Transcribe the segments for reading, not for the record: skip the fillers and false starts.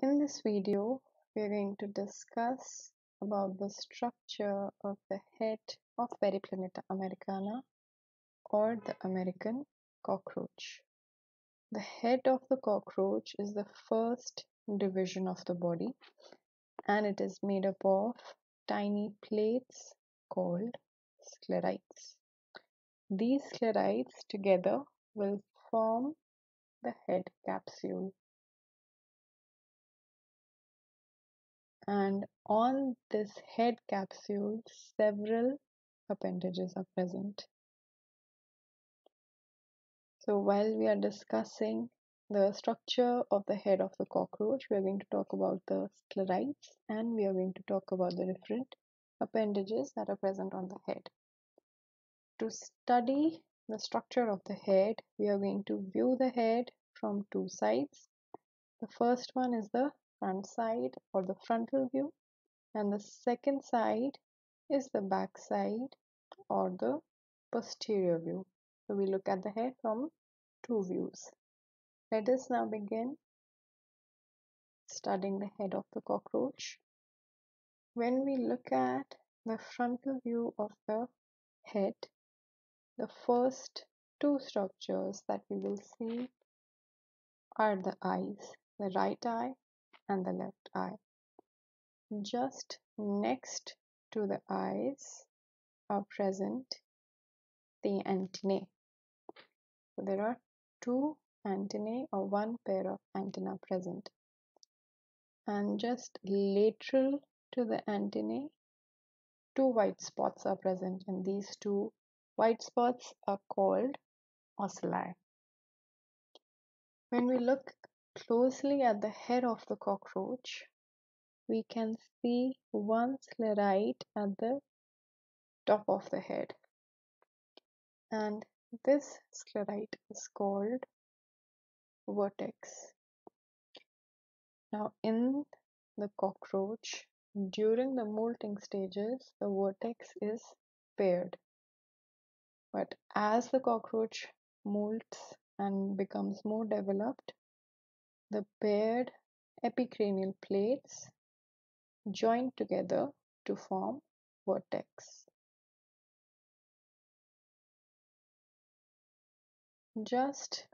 In this video, we are going to discuss about the structure of the head of Periplaneta americana or the American cockroach. The head of the cockroach is the first division of the body and it is made up of tiny plates called sclerites. These sclerites together will form the head capsule. And on this head capsule, several appendages are present. So while we are discussing the structure of the head of the cockroach, we are going to talk about the sclerites and we are going to talk about the different appendages that are present on the head. To study the structure of the head, we are going to view the head from two sides. The first one is the front side or the frontal view, and the second side is the back side or the posterior view. So we look at the head from two views. Let us now begin studying the head of the cockroach. When we look at the frontal view of the head, the first two structures that we will see are the eyes, the right eye and the left eye. Just next to the eyes are present the antennae. So there are two antennae or one pair of antenna present. And just lateral to the antennae, two white spots are present, and these two white spots are called ocelli. When we look closely at the head of the cockroach, we can see one sclerite at the top of the head. And this sclerite is called vertex. Now in the cockroach, during the molting stages, the vertex is paired. But as the cockroach molts and becomes more developed, the paired epicranial plates join together to form vertex. Just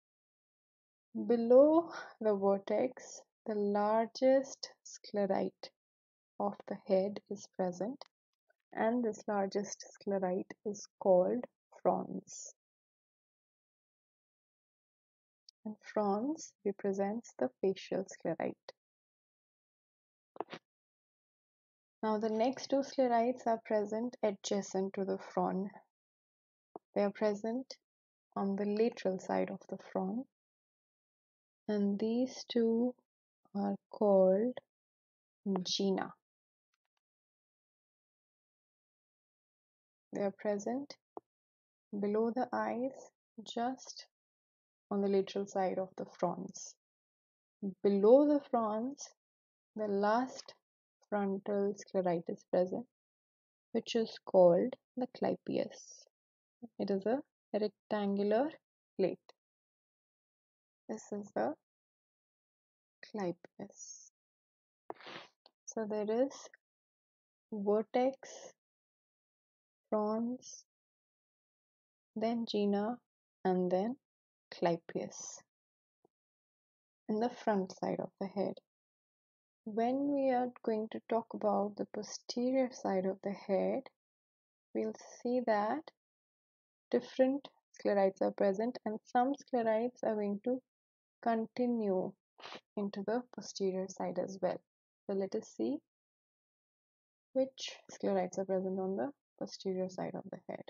below the vertex, the largest sclerite of the head is present, and this largest sclerite is called frons. And frons represents the facial sclerite. Now the next two sclerites are present adjacent to the frond. They are present on the lateral side of the frond, and these two are called gena. They are present below the eyes, just on the lateral side of the frons. Below the frons, the last frontal sclerite is present, which is called the clypeus. It is a rectangular plate. This is the clypeus. So there is vertex, frons, then gena, and then clypeus in the front side of the head. When we are going to talk about the posterior side of the head, we'll see that different sclerites are present and some sclerites are going to continue into the posterior side as well. So let us see which sclerites are present on the posterior side of the head.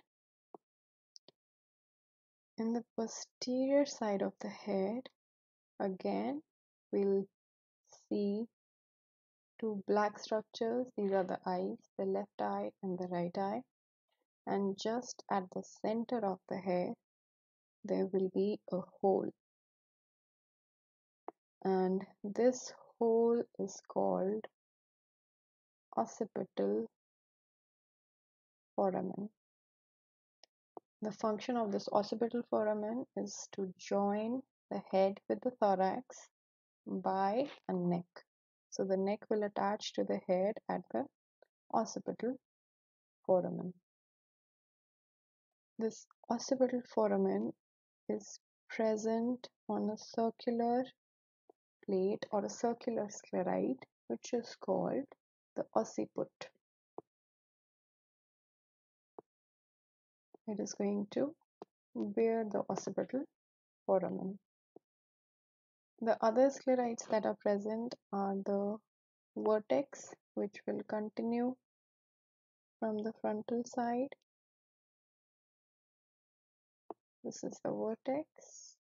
In the posterior side of the head, again we'll see two black structures. These are the eyes, the left eye and the right eye. And just at the center of the head, there will be a hole. And this hole is called occipital foramen. The function of this occipital foramen is to join the head with the thorax by a neck. So the neck will attach to the head at the occipital foramen. This occipital foramen is present on a circular plate or a circular sclerite, which is called the occiput. It is going to bear the occipital foramen. The other sclerites that are present are the vertex, which will continue from the frontal side. This is the vertex.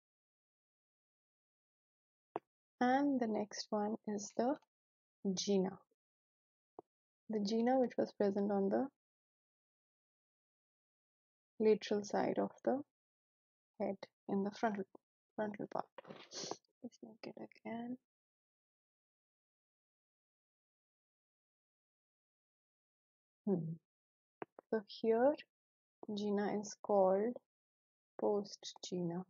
And the next one is the gena. The gena which was present on the lateral side of the head in the frontal part. Let's make it again. So here gena is called post gena.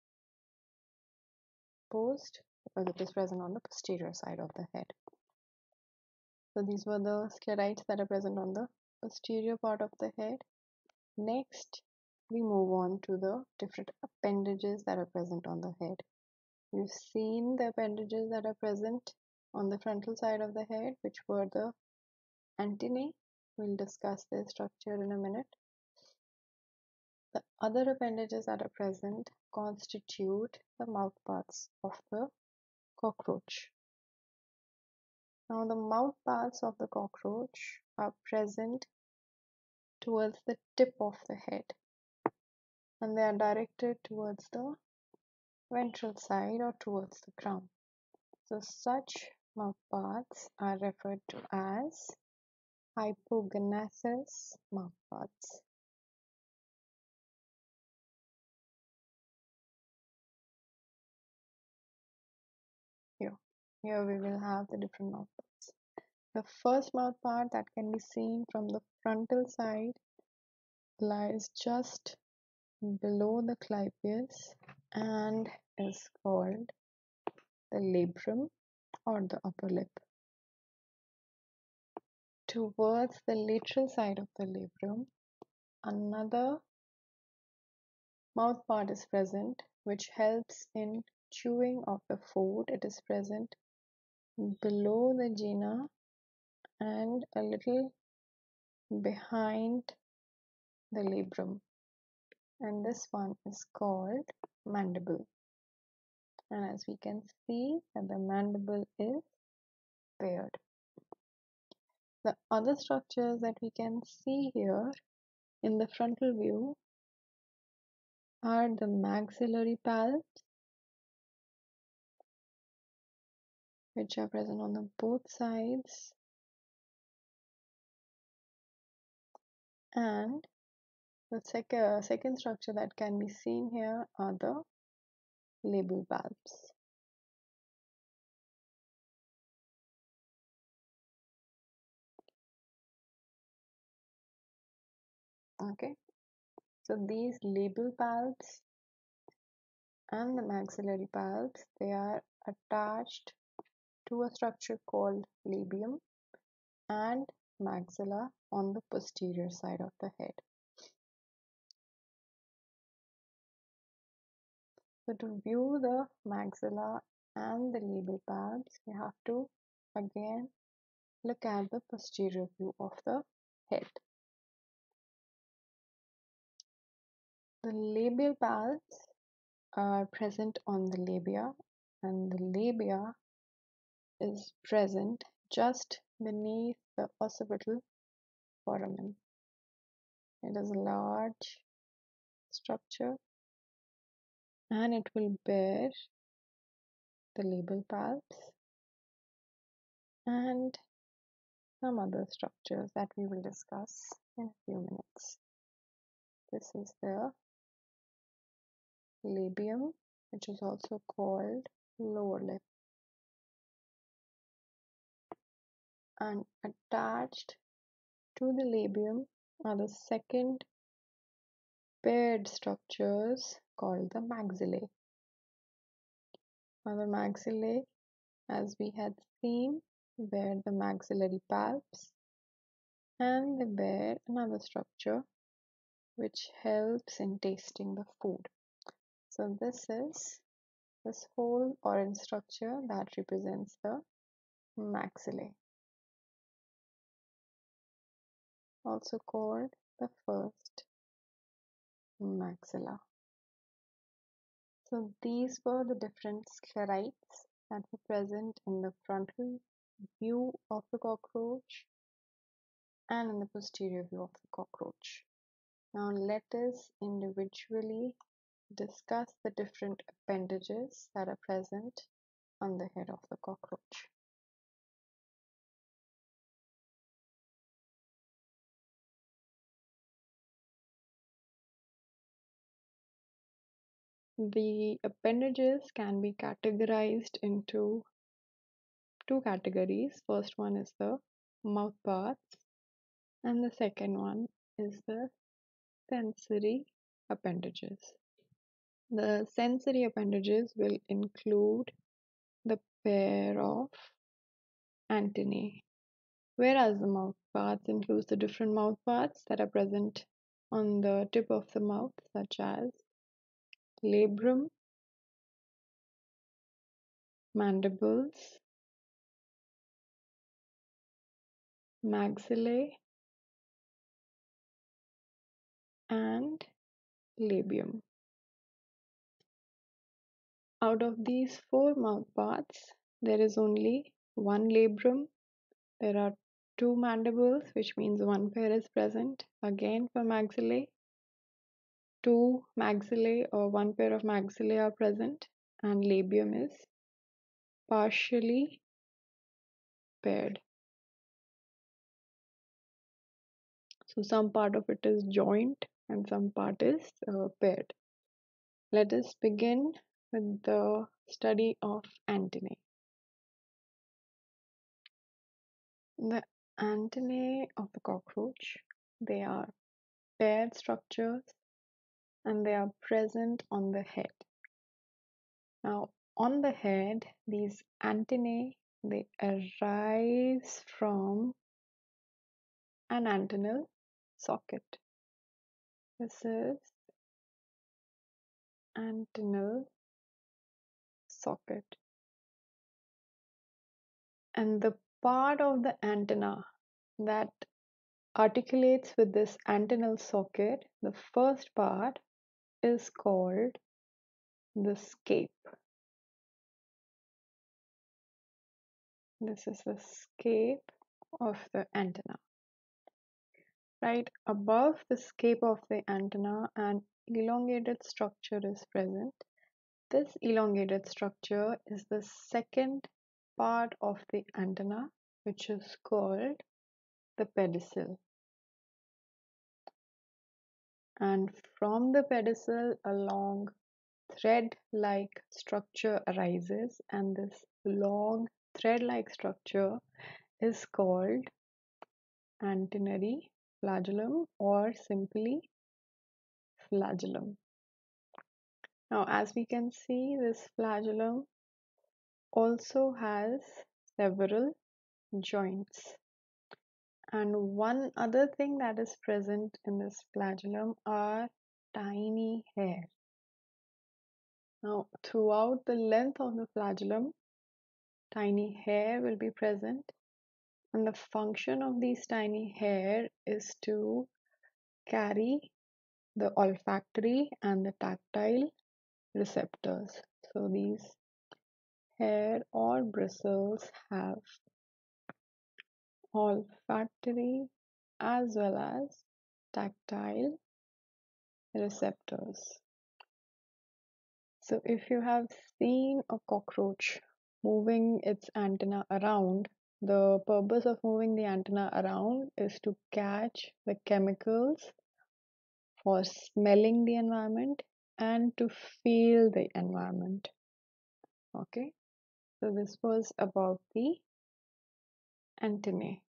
Post because it is present on the posterior side of the head. So these were the sclerites that are present on the posterior part of the head. Next, we move on to the different appendages that are present on the head. We've seen the appendages that are present on the frontal side of the head, which were the antennae. We'll discuss their structure in a minute. The other appendages that are present constitute the mouthparts of the cockroach. Now, the mouthparts of the cockroach are present towards the tip of the head, and they are directed towards the ventral side or towards the crown. So such mouthparts are referred to as hypognathous mouthparts. Here we will have the different mouthparts. The first mouthpart that can be seen from the frontal side lies just below the clypeus and is called the labrum or the upper lip. Towards the lateral side of the labrum, another mouthpart is present which helps in chewing of the food. It is present below the gena and a little behind the labrum, and this one is called mandible. And as we can see that the mandible is paired. The other structures that we can see here in the frontal view are the maxillary palps, which are present on the both sides, and the second structure that can be seen here are the labial palps. Okay, so these labial palps and the maxillary palps, they are attached to a structure called labium and maxilla on the posterior side of the head. So to view the maxilla and the labial palps, you have to again look at the posterior view of the head. The labial palps are present on the labia, and the labia is present just beneath the occipital foramen. It is a large structure and it will bear the labial palps and some other structures that we will discuss in a few minutes. This is the labium, which is also called lower lip, and attached to the labium are the second paired structures called the maxillae. Now the maxillae as we had seen, bear the maxillary palps, and they bear another structure which helps in tasting the food. So this whole orange structure that represents the maxillae, also called the first maxilla. So these were the different sclerites that were present in the frontal view of the cockroach and in the posterior view of the cockroach. Now let us individually discuss the different appendages that are present on the head of the cockroach. The appendages can be categorized into two categories. First one is the mouth parts, and the second one is the sensory appendages. The sensory appendages will include the pair of antennae, whereas the mouth parts includes the different mouth parts that are present on the tip of the mouth, such as labrum, mandibles, maxillae, and labium. Out of these four mouth parts, there is only one labrum. There are two mandibles, which means one pair is present. Again, for maxillae, two maxillae or one pair of maxillae are present, and labium is partially paired. So some part of it is joint and some part is paired. Let us begin with the study of antennae. The antennae of the cockroach, they are paired structures and they are present on the head. Now, on the head, these antennae, they arise from an antennal socket. This is antennal socket. And the part of the antenna that articulates with this antennal socket, the first part is called the scape. This is the scape of the antenna. Right above the scape of the antenna, an elongated structure is present. This elongated structure is the second part of the antenna, which is called the pedicel. And from the pedicel, a long thread-like structure arises, and this long thread-like structure is called antennary flagellum or simply flagellum. Now, as we can see, this flagellum also has several joints. And one other thing that is present in this flagellum are tiny hairs. Now, throughout the length of the flagellum, tiny hair will be present, and the function of these tiny hair is to carry the olfactory and the tactile receptors. So these hair or bristles have olfactory as well as tactile receptors. So if you have seen a cockroach moving its antenna around, the purpose of moving the antenna around is to catch the chemicals for smelling the environment and to feel the environment. Okay, so this was about the antennae.